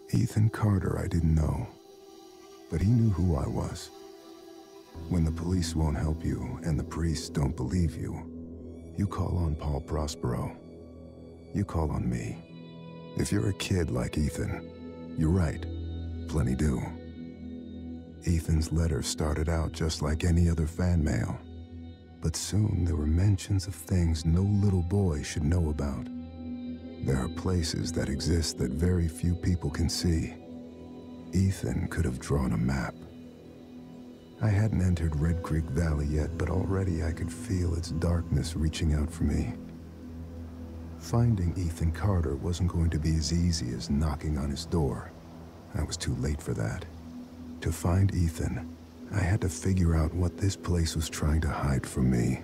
Ethan Carter I didn't know, but he knew who I was. When the police won't help you and the priests don't believe you, you call on Paul Prospero. You call on me. If you're a kid like Ethan, you're right, plenty do. Ethan's letter started out just like any other fan mail, but soon there were mentions of things no little boy should know about. There are places that exist that very few people can see. Ethan could have drawn a map. I hadn't entered Red Creek Valley yet, but already I could feel its darkness reaching out for me. Finding Ethan Carter wasn't going to be as easy as knocking on his door. I was too late for that. To find Ethan, I had to figure out what this place was trying to hide from me.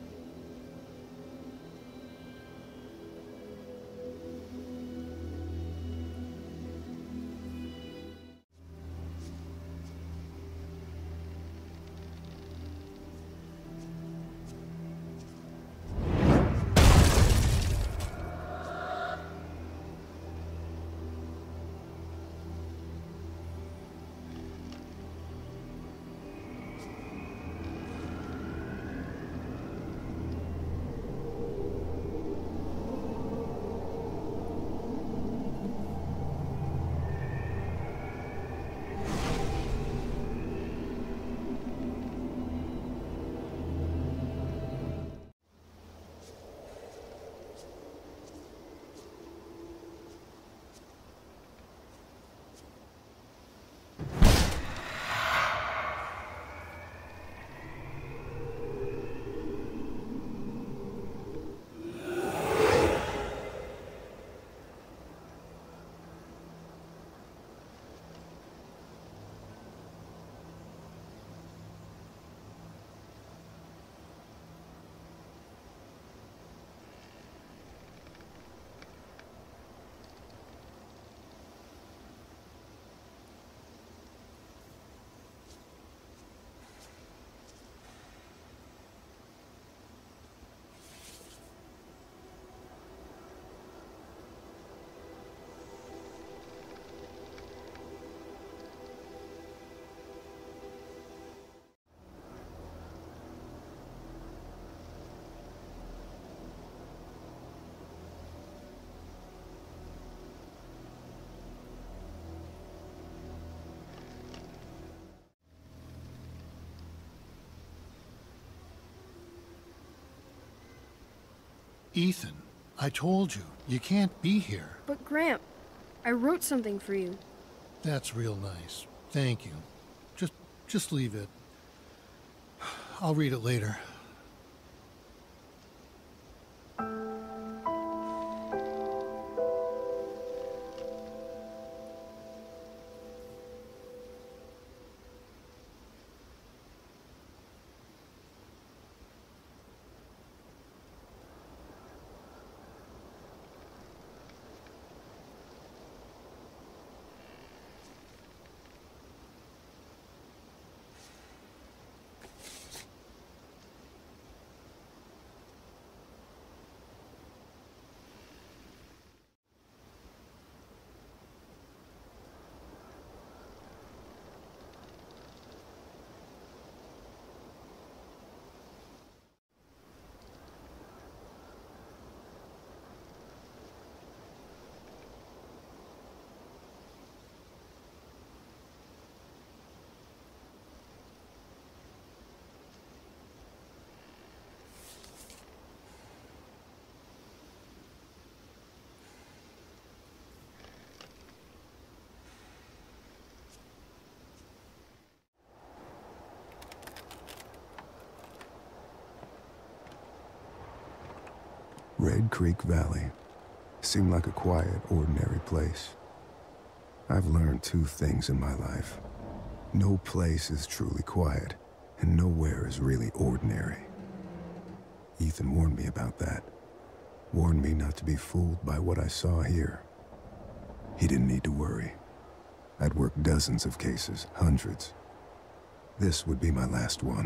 Ethan, I told you, you can't be here. But Gramp, I wrote something for you. That's real nice. Thank you. Just leave it. I'll read it later. Red Creek Valley seemed like a quiet, ordinary place. I've learned two things in my life. No place is truly quiet, and nowhere is really ordinary. Ethan warned me about that. Warned me not to be fooled by what I saw here. He didn't need to worry. I'd worked dozens of cases, hundreds. This would be my last one.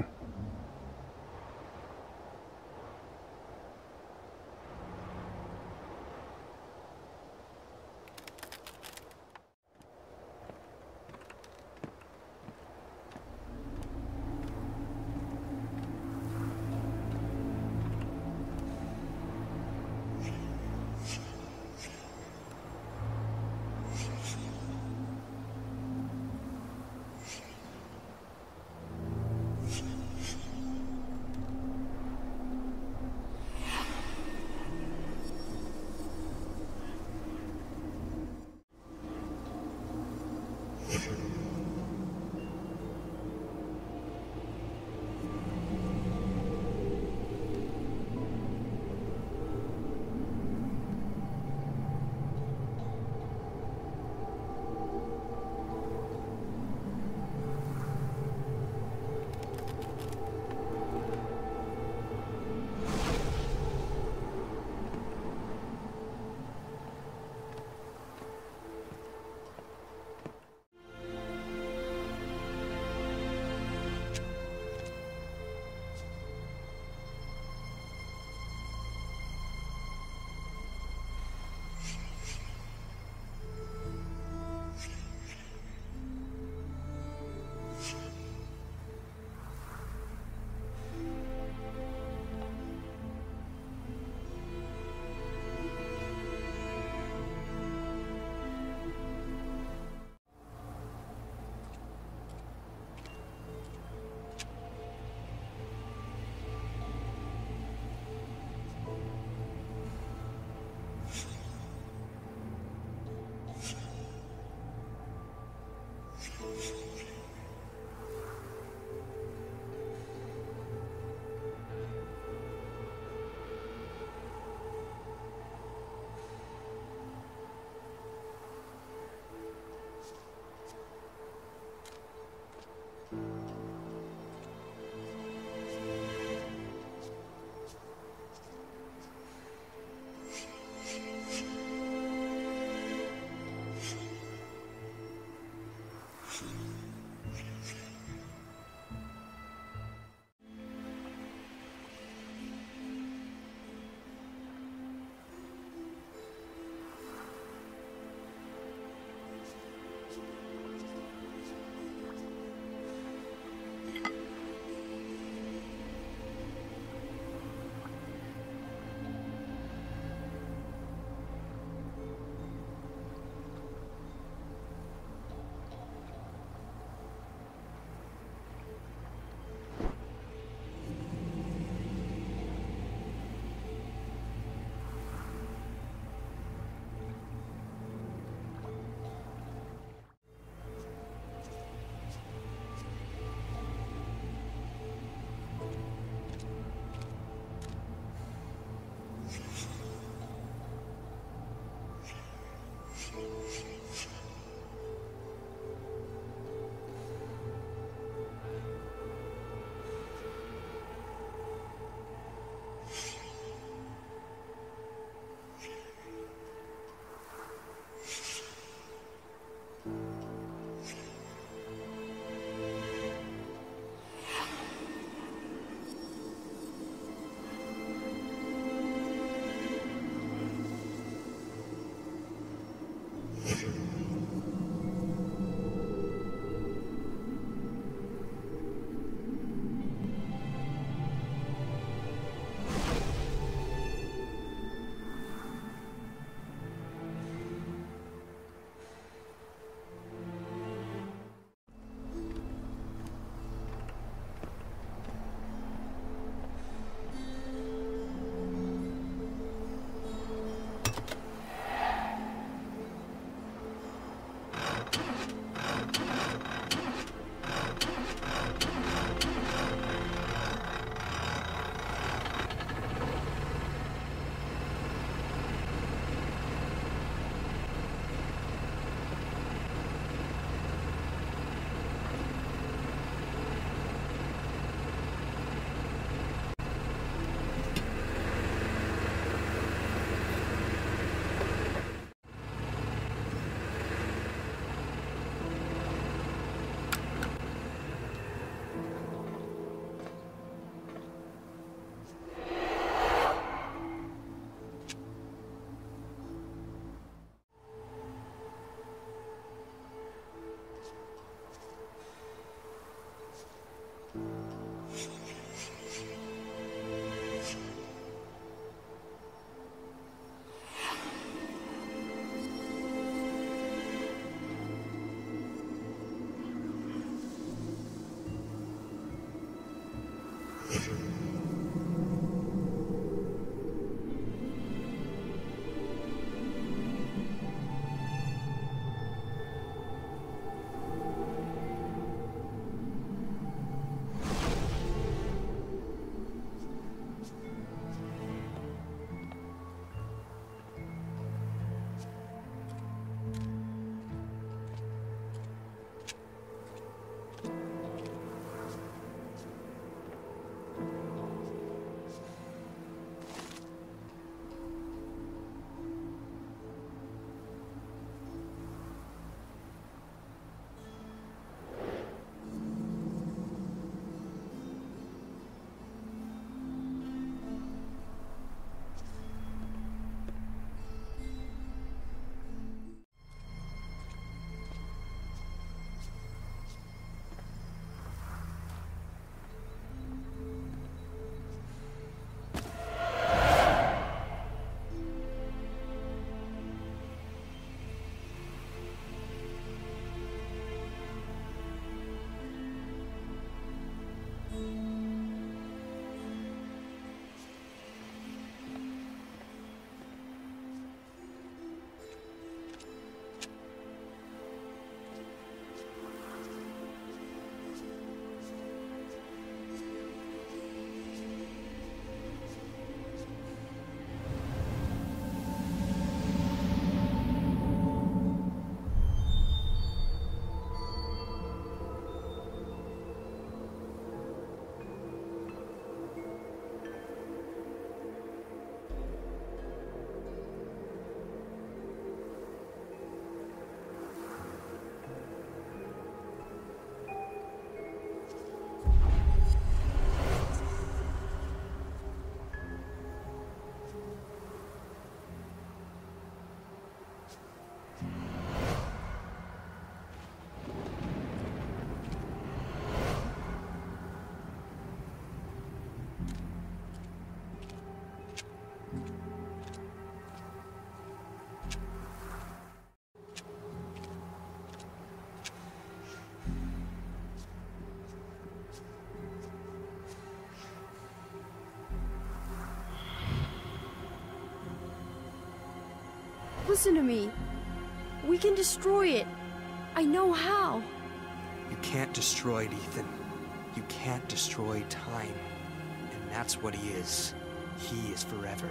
listen to me. We can destroy it. I know how. You can't destroy it, Ethan. You can't destroy time. And that's what he is. He is forever.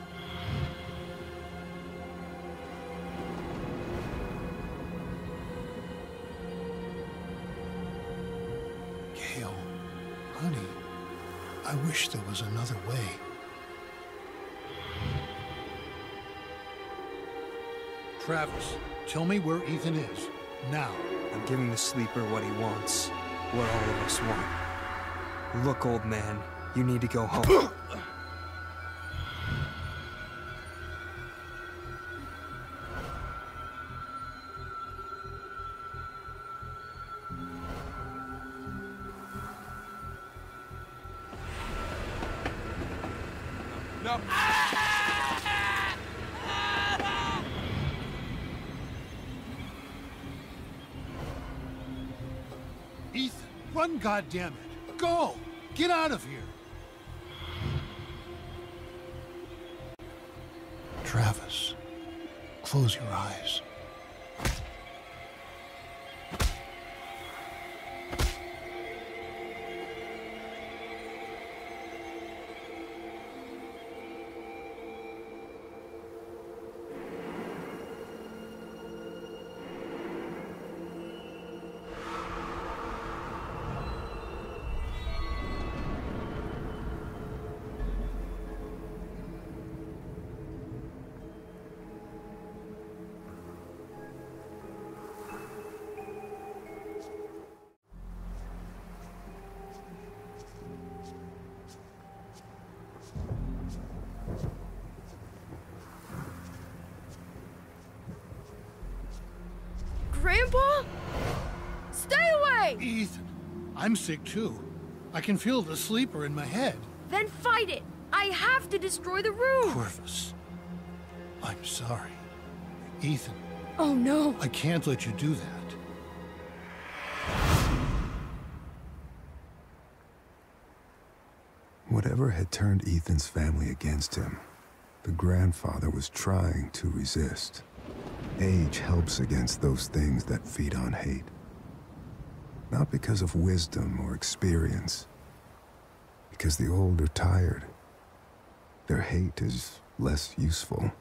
Gail, honey, I wish there was another way. Travis, tell me where Ethan is. Now. I'm giving the sleeper what he wants. What all of us want. Look, old man, you need to go home. No. Ethan, run, goddammit. Go! Get out of here! Travis, close your eyes. Grandpa? Stay away! Ethan, I'm sick too. I can feel the sleeper in my head. Then fight it! I have to destroy the room! Corvus, I'm sorry. Ethan, Oh no! I can't let you do that. Whatever had turned Ethan's family against him, the grandfather was trying to resist. Age helps against those things that feed on hate. Not because of wisdom or experience, because the old are tired. Their hate is less useful.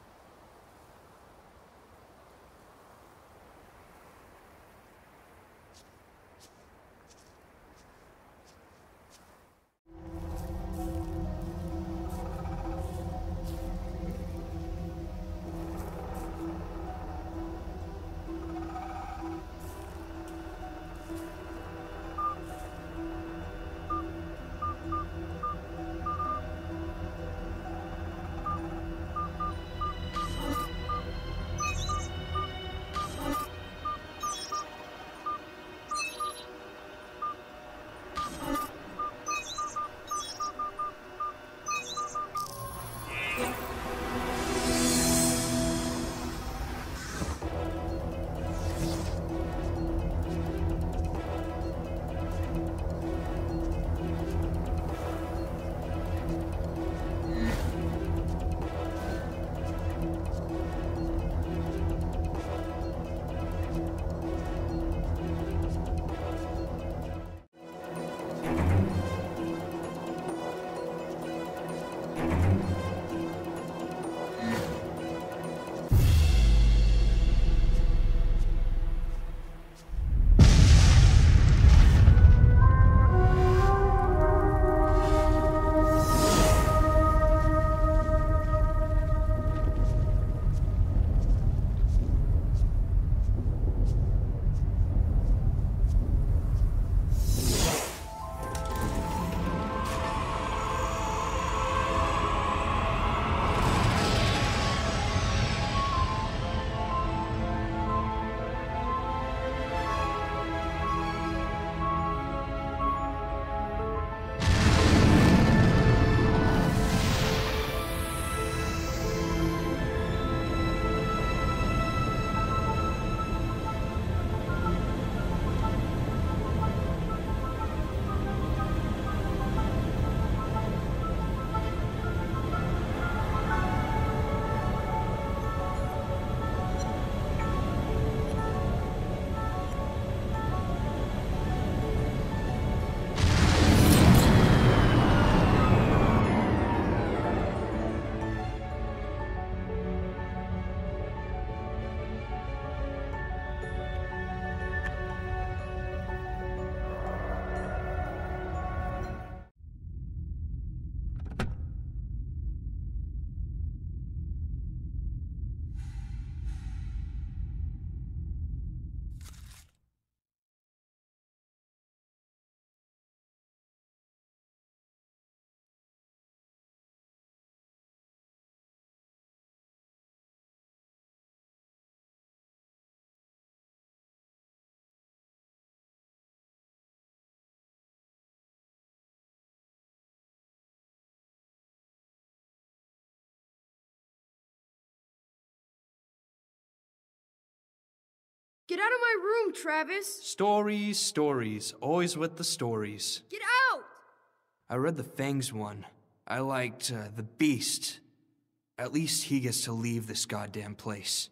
Get out of my room, Travis! Stories, stories. Always with the stories. Get out! I read the Fangs one. I liked, the Beast. At least he gets to leave this goddamn place.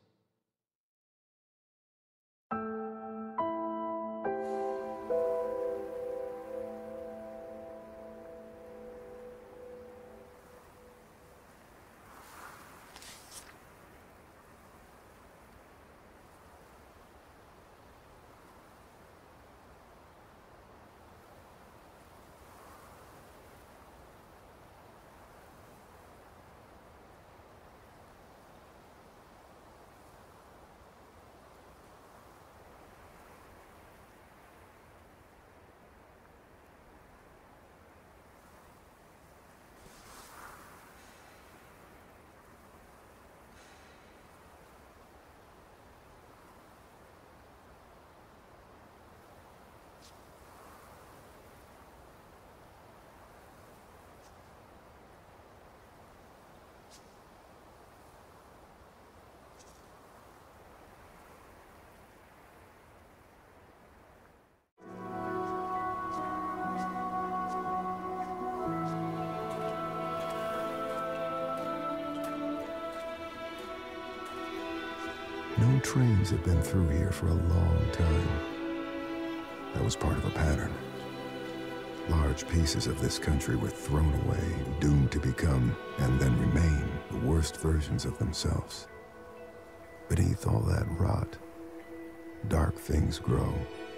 No trains have been through here for a long time. That was part of a pattern. Large pieces of this country were thrown away, doomed to become, and then remain, the worst versions of themselves. Beneath all that rot, dark things grow.